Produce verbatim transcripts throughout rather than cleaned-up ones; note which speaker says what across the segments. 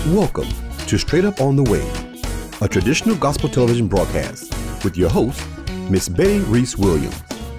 Speaker 1: Welcome to Straight Up on the Way, a traditional gospel television broadcast with your host, Miss Bettye Reese Williams.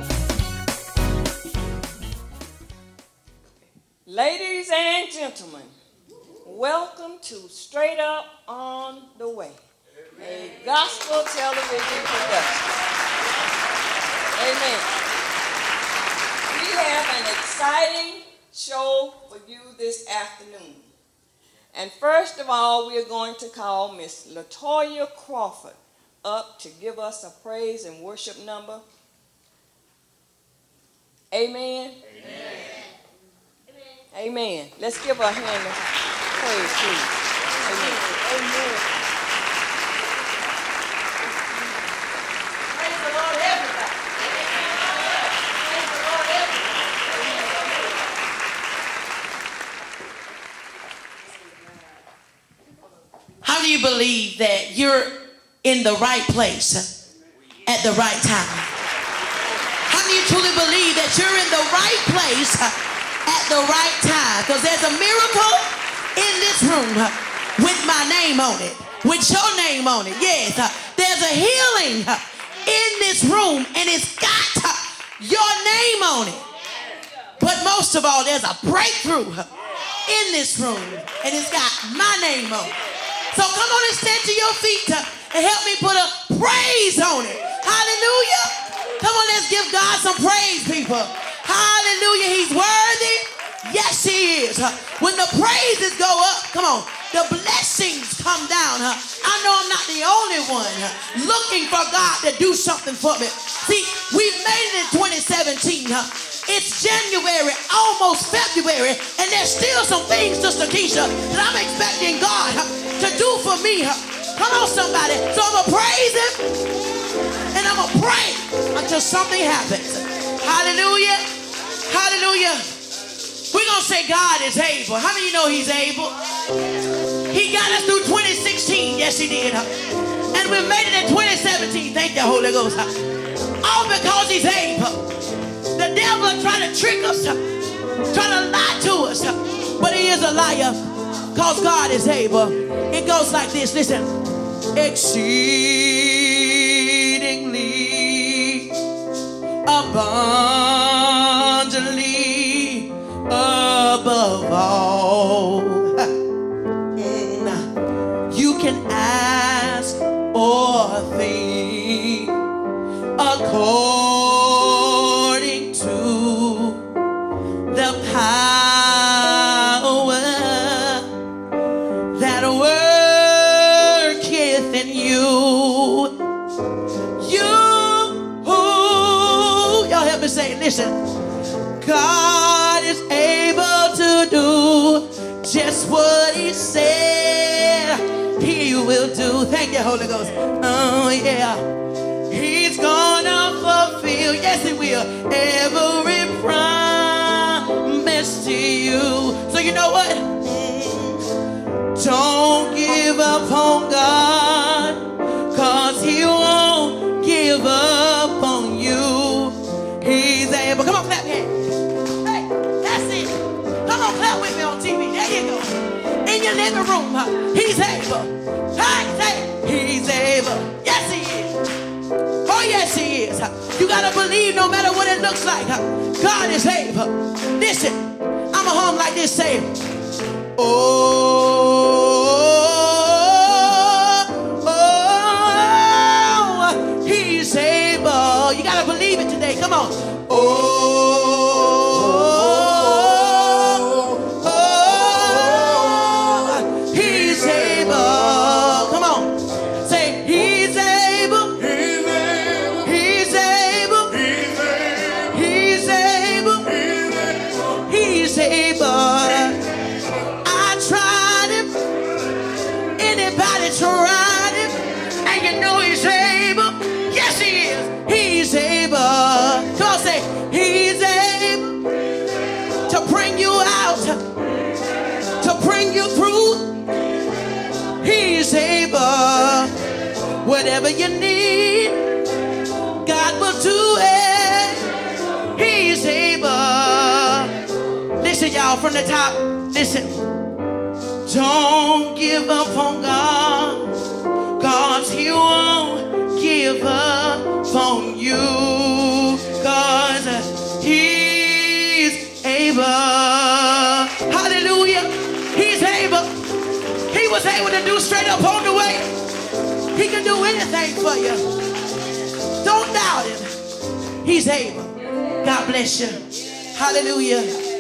Speaker 2: Ladies and gentlemen, welcome to Straight Up on the Way, a gospel television production. Amen. We have an exciting show for you this afternoon. And first of all, we are going to call Miss LaToya Crawford up to give us a praise and worship number. Amen. Amen. Amen. Let's give her a hand of praise, please. Amen. Amen. Praise the Lord, everybody. Praise the Lord, everybody.
Speaker 3: How do you believe that you're in the right place at the right time? How do you truly believe that you're in the right place at the right time? Because there's a miracle in this room with my name on it, with your name on it. Yes, there's a healing in this room and it's got your name on it. But most of all, there's a breakthrough in this room and it's got my name on it. So come on and stand to your feet and help me put a praise on it. Hallelujah. Come on, let's give God some praise, people. Hallelujah. He's worthy. Yes, he is. When the praises go up, come on, the blessings come down. I know I'm not the only one looking for God to do something for me. See, we've made it in twenty seventeen. It's January, almost February, and there's still some things, Sister Keisha, that I'm expecting God to do for me. Come on, somebody. So I'm going to praise him, and I'm going to pray until something happens. Hallelujah. Hallelujah. We're going to say God is able. How many of you know he's able? He got us through twenty sixteen. Yes, he did. And we made it in twenty seventeen. Thank you, Holy Ghost. All because he's able. The devil trying to trick us, trying to lie to us, but he is a liar because God is able. It goes like this, listen. Exceedingly, abundantly, above all you can ask or think according the power that worketh in you. You, y'all help me say, listen. God is able to do just what he said he will do. Thank you, Holy Ghost. Oh, yeah. He's gonna fulfill, yes, he will, every promise to you. So you know what? Don't give up on God, cause he won't give up on you. He's able. Come on, clap your hands. Hey, that's it. Come on, clap with me on T V. There you go. In your living room, he's able. Hey, say, he's able. Yes, he is. Oh, yes, he is. You got to believe no matter what it looks like. God is able. Listen, I'm a hum like this, say, oh, oh, he's able. You got to believe it today. Come on. Oh, oh, he's able. Come on. Say, he's able. He's able. He's able. He's able. I tried him. Anybody tried him? And you know he's able. Yes, he is. He's able. Come on, say, he's able to bring you out, to bring you through. He's able. Whatever you need, God will do it. He's able. Listen, y'all, from the top. Listen. Don't give up on God, 'cause He won't give up on you, 'cause He's able. Hallelujah. He's able. He was able to do straight up on the way. He can do anything for you. Don't doubt Him. He's able. God bless you. Hallelujah.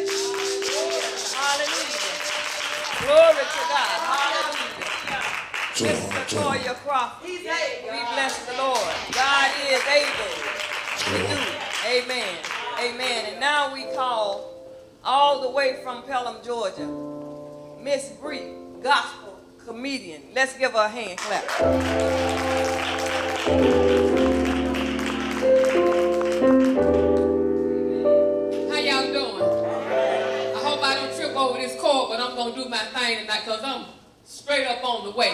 Speaker 2: Hallelujah. Glory to God. Hallelujah. Miss LaToya Crawford. He's able. We bless the Lord. God is able to do it. Amen. Amen. And now we call all the way from Pelham, Georgia, Miss Bree, gospel comedian. Let's give her a hand clap.
Speaker 4: How y'all doing? I hope I don't trip over this cord, but I'm going to do my thing tonight because I'm straight up on the way.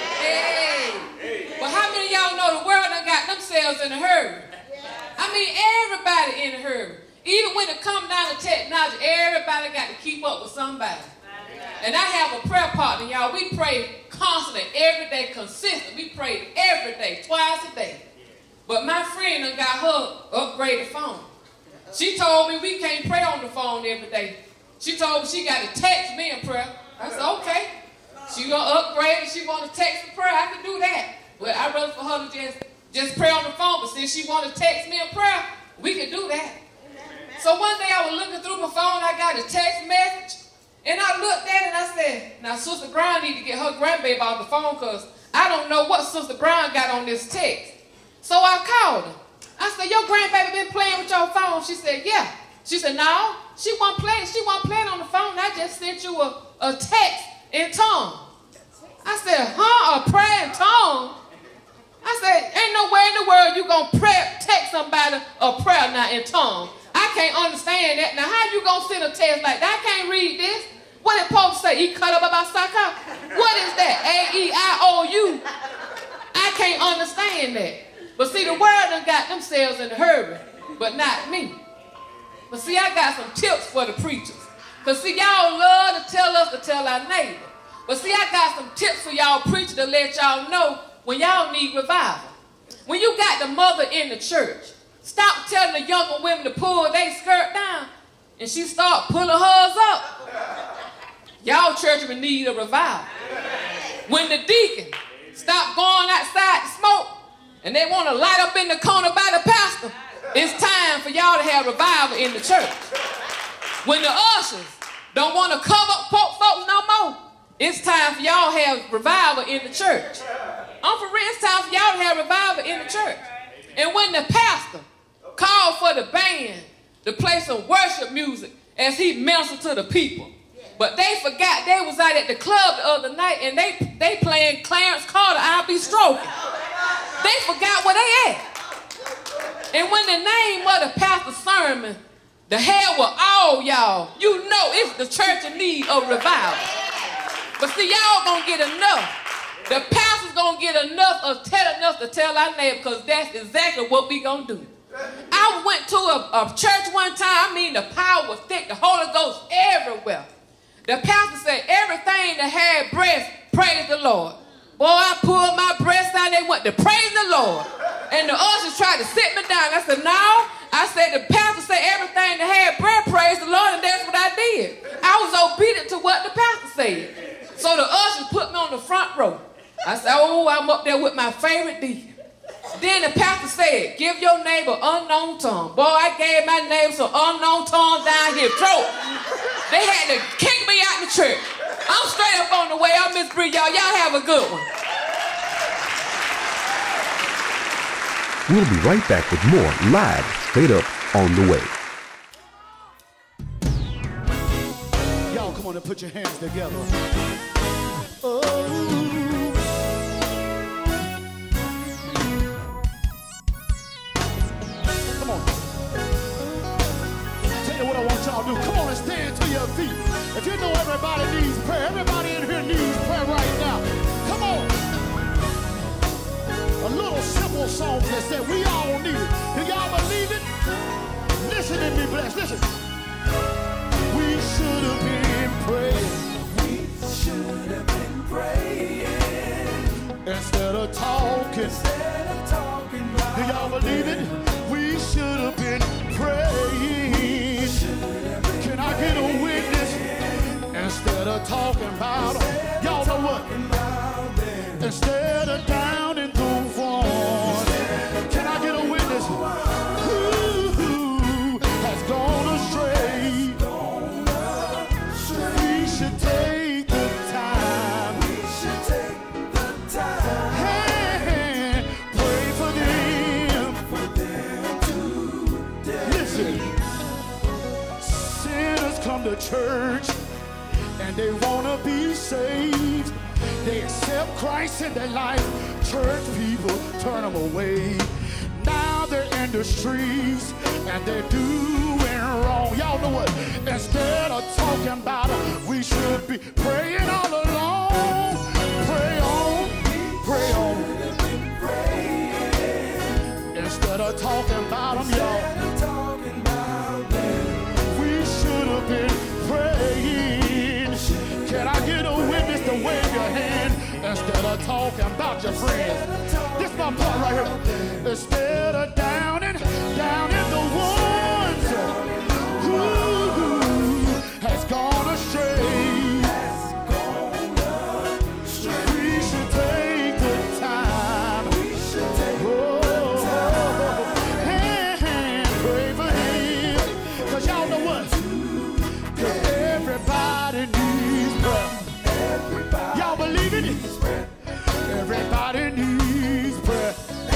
Speaker 4: Hey! But how many of y'all know the world done got themselves in a hurry? I mean, everybody in a hurry. Even when it comes down to technology, everybody got to keep up with somebody. And I have a prayer partner, y'all. We pray constantly, every day, consistent. We pray every day, twice a day. But my friend done got her upgraded phone. She told me we can't pray on the phone every day. She told me she got to text me in prayer. I said, okay. She gonna upgrade and she want to text me prayer. I can do that. But I'd rather for her to just, just pray on the phone. But since she want to text me in prayer, we can do that. So one day I was looking through my phone, I got a text message, and I looked at it and I said, now Sister Brown need to get her grandbaby off the phone because I don't know what Sister Brown got on this text. So I called her. I said, your grandbaby been playing with your phone? She said, yeah. She said, no, she wasn't playing. She wasn't playing on the phone. I just sent you a, a text in tongue. I said, huh, a prayer in tongue? I said, ain't nowhere in the world you gonna pray, text somebody a prayer now in tongue. I can't understand that. Now, how you gonna send a text like that? I can't read this. What did Pope say? He cut up about Saka? What is that? A E I O U. I can't understand that. But see, the world done got themselves in a hurry, but not me. But see, I got some tips for the preachers. Because see, y'all love to tell us to tell our neighbor. But see, I got some tips for y'all preachers to let y'all know when y'all need revival. When you got the mother in the church, stop telling the younger women to pull their skirt down, and she start pulling hers up. Y'all churchmen need a revival. When the deacon stop going outside to smoke, and they want to light up in the corner by the pastor, it's time for y'all to have revival in the church. When the ushers don't want to cover up folks no more, it's time for y'all to have revival in the church. I'm for real, it's time for y'all to have revival in the church. And when the pastor called for the band to play some worship music as he ministered to the people, but they forgot they was out at the club the other night and they, they playing Clarence Carter, I'll Be Stroking. They forgot where they at. And when the name of the pastor's sermon, the hell with all y'all, you know it's the church in need of revival. But see, y'all gonna get enough. The pastor's gonna get enough of telling us to tell our neighbor, because that's exactly what we gonna do. I went to a, a church one time, I mean the power was thick, the Holy Ghost everywhere. The pastor said, everything that had breath, praise the Lord. Boy, I pulled my breast out, they went to praise the Lord. And the ushers tried to sit me down. I said, no. I said, the pastor said everything that had breath, praise the Lord, and that's what I did. I was obedient to what the pastor said. So the ushers put me on the front row. I said, oh, I'm up there with my favorite deacon. Then the pastor said, give your neighbor unknown tongue. Boy, I gave my neighbor some unknown tongue down his throat. They had to kick me out the church. I'm straight up on the way. I'm Miss Bree, y'all. Y'all have a good one.
Speaker 1: We'll be right back with more live Straight Up on the Way.
Speaker 5: Y'all come on and put your hands together. Oh. Come on. Tell you what I want y'all to do. Come on and stand to your feet. If you know everybody needs prayer, everybody in here needs prayer right now. Come on. A little simple song that said we all need it. Do y'all believe it? Listen and be blessed. Listen. We should have been praying. We should have instead of talking. Do y'all believe it? We should have been praying. Can I get a witness? Instead of talking about them. Y'all know what? Instead of down in the one. Can I get a witness? Who has gone astray? We should take the time. We should take the time. And pray for them. For them to listen. Sinners come to church and they want to be saved. They accept Christ in their life. Church people turn them away. Now they're in the streets and they're doing wrong. Y'all know what? Instead of talking about them, we should be praying all along. Pray on, pray on. Instead of talking about them, y'all, we should have been praying. Can I get a witness to wave your hand instead of talking about your friends? This is my part right here. Instead of down and down in the ones who has gone astray. We should take the time. Oh, and pray for him. Cause y'all know what? Cause everybody needs prayer. Y'all believe in it? Everybody needs prayer.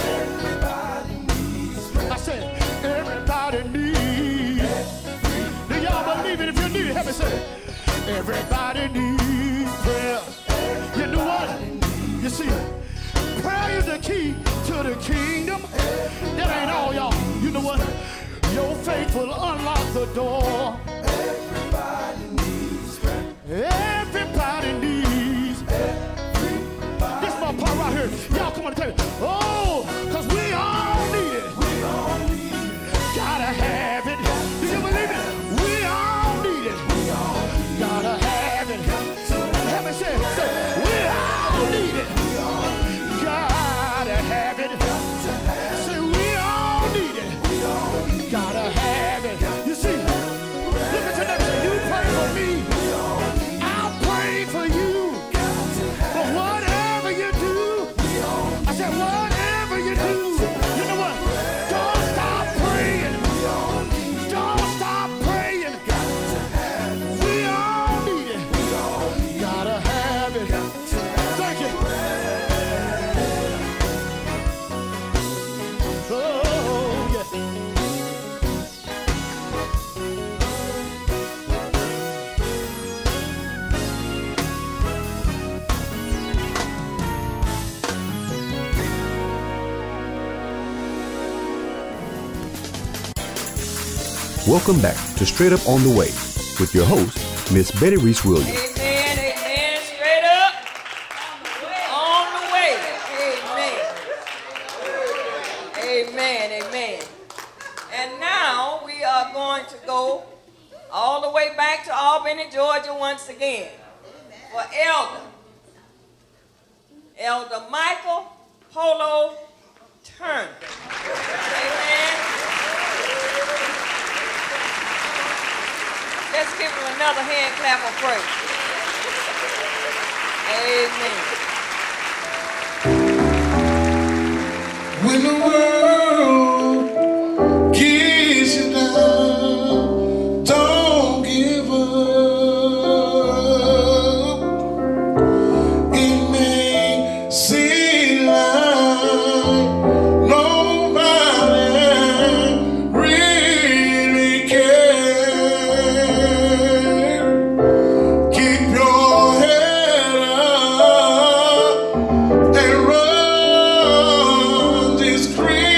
Speaker 5: I said, everybody needs. Do y'all believe it? If you need it, help me say it. Everybody needs prayer. You know what? You see, prayer is the key to the kingdom. That ain't all, y'all. You know what? Your faith will unlock the door. Everybody needs prayer. Everybody needs. Everybody. This is my part right here. Y'all come on and tell me. Oh, because we all need it. We all need it. Gotta have it. Do you believe it? We all need it. We all gotta have it. Have me say it. Say, we all need it. We all gotta have it. Say, we all need it. We all gotta have it. You see, look at your neighbor. Say, you pray for me. I'll pray for you. But whatever you do, I said, whatever you do, you know what? Don't stop praying. Don't stop praying. We all need it. Gotta have it. Thank you. Oh, yeah.
Speaker 1: Welcome back to Straight Up on the Way with your host, Miss Bettye Reese Williams.
Speaker 2: Amen, amen. Straight up on the way. Amen. Amen, amen. And now we are going to go all the way back to Albany, Georgia once again for Elder. Elder Michael Polo Turner. Amen. Let's give him another hand clap of praise. Amen.
Speaker 6: When the world gets you down, don't give up. It may seem like nobody really cares. Keep your head up and run this creek.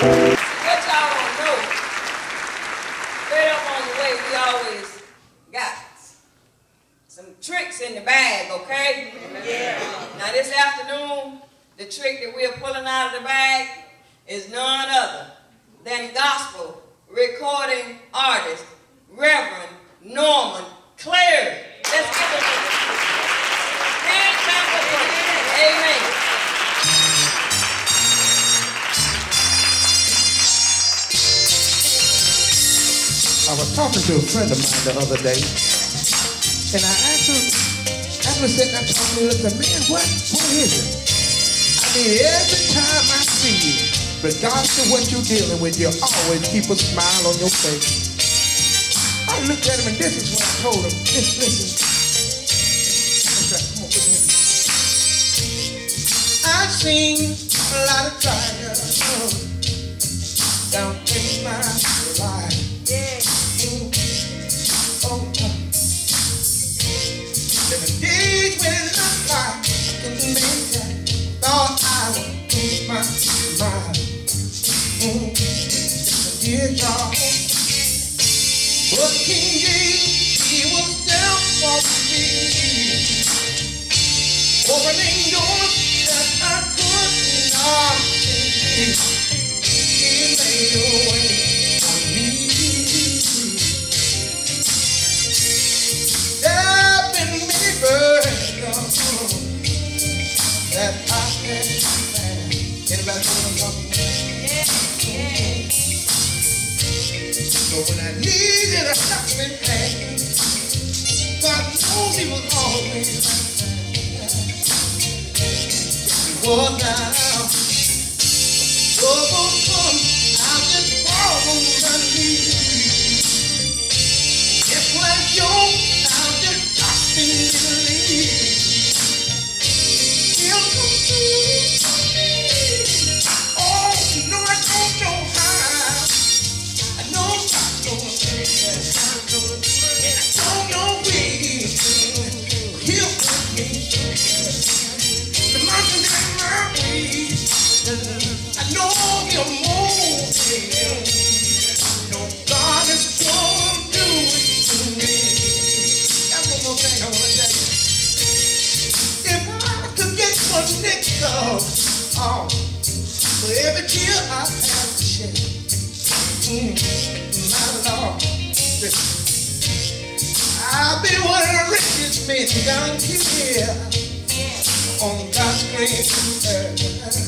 Speaker 2: What y'all don't know, straight up on the way, we always got some tricks in the bag, okay? Yeah. Now this afternoon, the trick that we're pulling out of the bag is none other than gospel recording artist, Reverend Norman Clary. Let's give him a hand clap for him. Amen.
Speaker 7: I was talking to a friend of mine the other day, and I asked him, after sitting there talking to him, I said, man, what, what is it? I mean, every time I see you, regardless of what you're dealing with, you always keep a smile on your face. I looked at him, and this is what I told him. Listen, listen. Come on, put your hand. I've seen a lot of trials down in my life. Yeah. Mm. Oh, uh. There were days when it looked like I couldn't make it. Thought I would lose my mind. Mm. Dear God, but King Jesus, He was there for me, opening doors that I could not see. He made a way for me. There have been many burdens that I had to bear. Anybody know what I'm talking about? Yeah, yeah. So when I needed a helping hand, God knows He was always there. He was now. Trouble come, I'll just fall on my knees. Just like you, I'll just trust and believe. He'll come through. Oh, no, I don't know how. I know God's gonna do it. And I don't know when. He'll bring me through. The mountains in my way. I know He'll move me. No, God is gonna do it to me. Got one more thing I want to tell you. If I could get one nickel, oh, for every tear I have to shed, mm, my Lord, I'll be one of the richest men down here on God's green earth.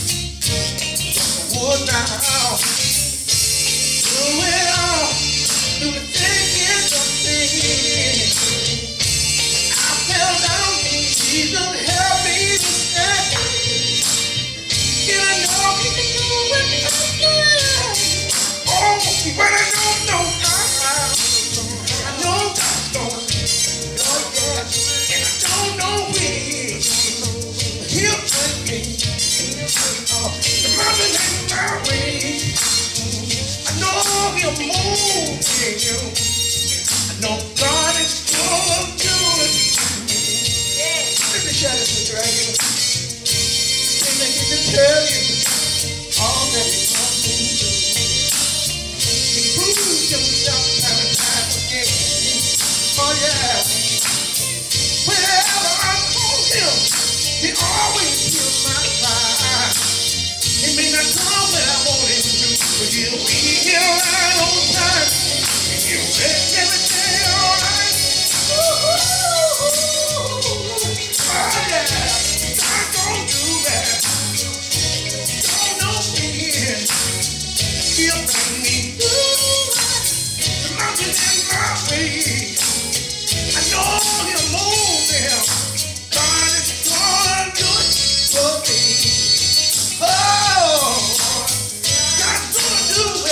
Speaker 7: Would now do it all, do the things of things. I fell down, Jesus help me to stand. And I know He can do it again. Oh, but I don't know how. I know God's gonna do it, oh yeah. And I don't know when. He'll take me. Oh, the mountain ain't my way. I know He'll move you. I know God is gonna do it. Yeah. Let me shout it to you right here. Let me get to tell you all that He's gonna do. He proves Himself time and time again. Oh yeah. Wherever I call Him, He always hears my cry. He may not come when I want Him to, but He'll be here right on time. And He'll make everything alright. Oh yeah, God's gonna do that. Don't know when He'll bring me through. The mountain in my way. I know He'll move them. God is gonna do it for me. Oh, God's gonna do it.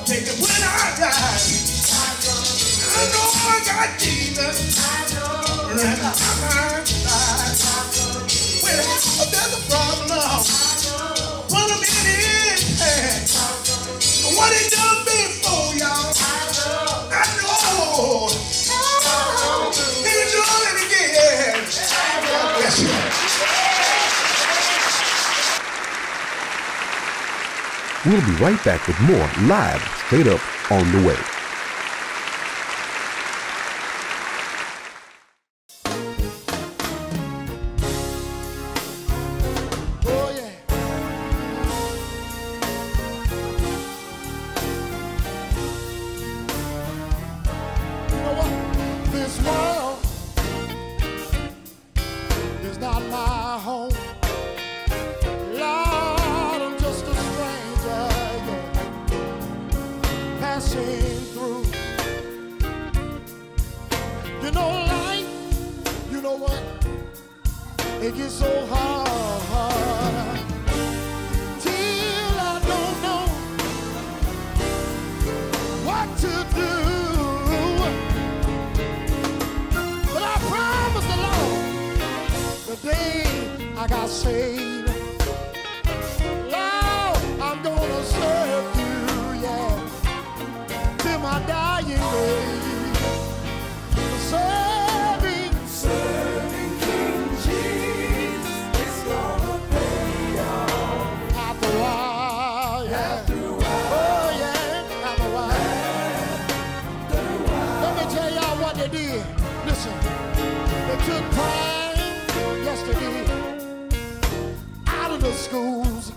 Speaker 7: take it when I die. I know I got Jesus. And I'm side. Well, there's a problem. Put him in his hand. What he done before, y'all. I know. He's doing it again. Yes,
Speaker 1: We'll be right back with more live Straight Up on the Way.
Speaker 5: Oh, yeah. You know what? This world is not my home. Lord, I'm just a stranger, yeah, passing through. You know life, you know what? It gets so hard till I don't know what to do. But I promised the Lord the day I got saved, Lord, I'm gonna serve you, yeah, till my dying day. Serving, serving King Jesus is gonna pay off. After a while, yeah. After a while. Oh, yeah, after a while. After a while. Let me tell y'all what they did. Listen, they took crime yesterday out of the schools.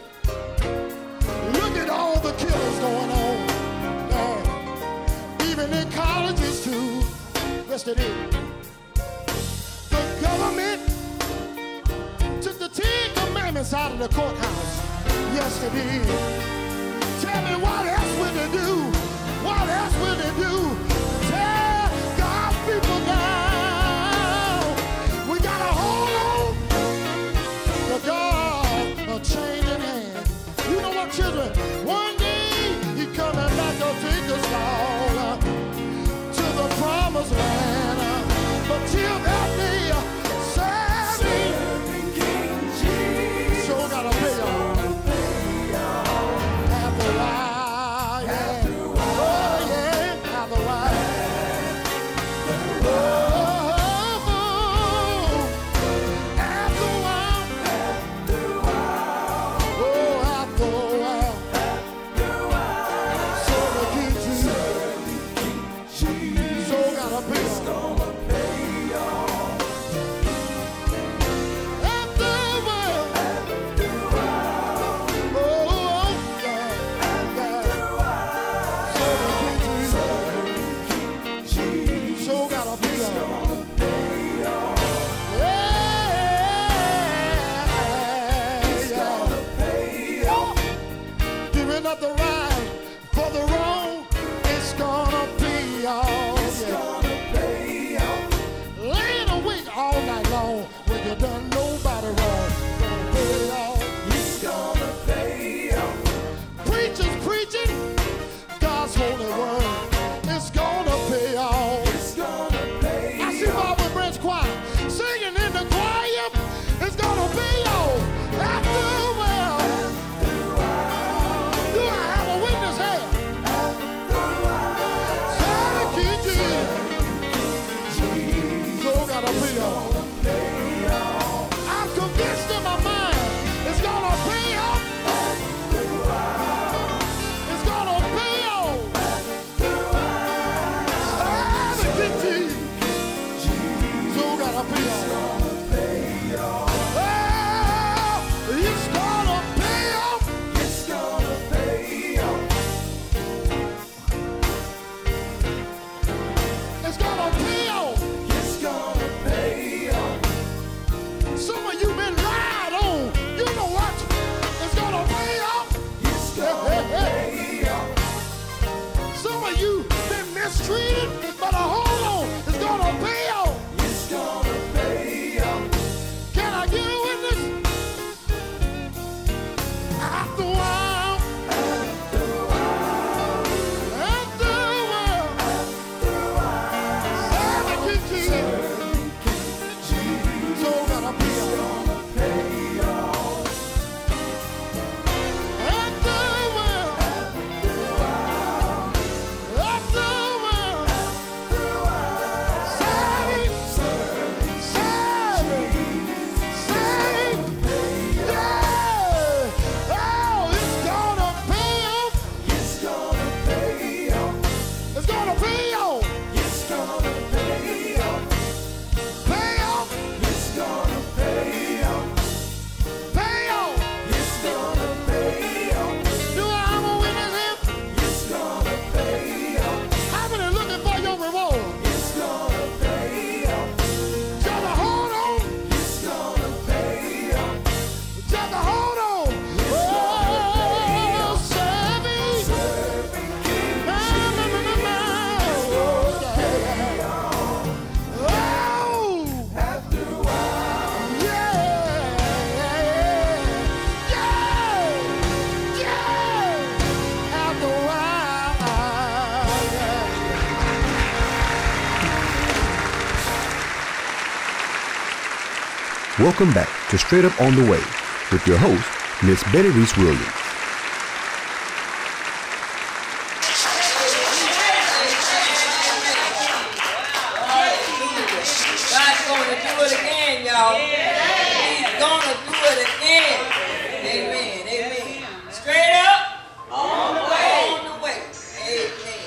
Speaker 5: Look at all the killers going on. Yeah. Even in colleges, too. Yesterday, the government took the Ten Commandments out of the courthouse. Yesterday, tell me what else will they do? What else will they do? Tell God's people now, we gotta hold on to God, a chain in hand. You know what, children? One day He coming back to take us all to the promised land, but till that day, serving King Jesus, so gotta pay off. After a while, yeah. Oh yeah, after a while. Oh, after a while. Oh, after a while. Serving King Jesus. So gotta pay off. After a while. Oh, yeah, yeah. Serving King Jesus. So gotta pay off. Yeah, yeah. Giving up the right for the wrong, it's gonna pay off. It's gonna pay off. Laying awake all night long when you done nobody wrong. Gonna pay off. It's gonna pay off. Preachers preaching God's holy word. It's gonna pay off. It's gonna pay off. I see Barbara Branch Choir singing in the choir. It's gonna pay off. After a while. Do I have a witness here? Serving King Jesus. So gotta pay off. I'm convinced in my mind it's gonna pay off. It's gonna pay off. Serving King Jesus. So gotta pay off. Well, it's gonna pay off. It's gonna pay off. It's gonna pay off. It's gonna pay off. Some of you been lied on. You know what? It's gonna pay off. It's gonna pay off. Some of you been mistreated, but hold on, it's gonna pay off. It's gonna pay off. Can I get a witness? After a while. After a while.
Speaker 1: Welcome back to Straight Up on the Way with your host, Miss Bettye Reese Williams.
Speaker 2: God's going to do it again, y'all. He's going to do it again. Amen. Amen. Straight up on the way. On the way. Amen.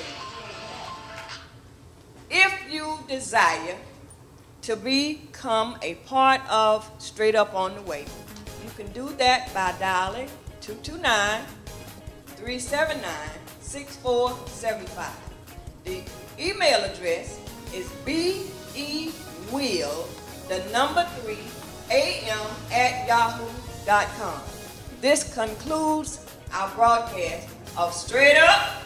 Speaker 2: If you desire to become a part of Straight Up on the Way, you can do that by dialing two two nine, three seven nine, six four seven five. The email address is bewill, the number three, am at yahoo dot com. This concludes our broadcast of Straight Up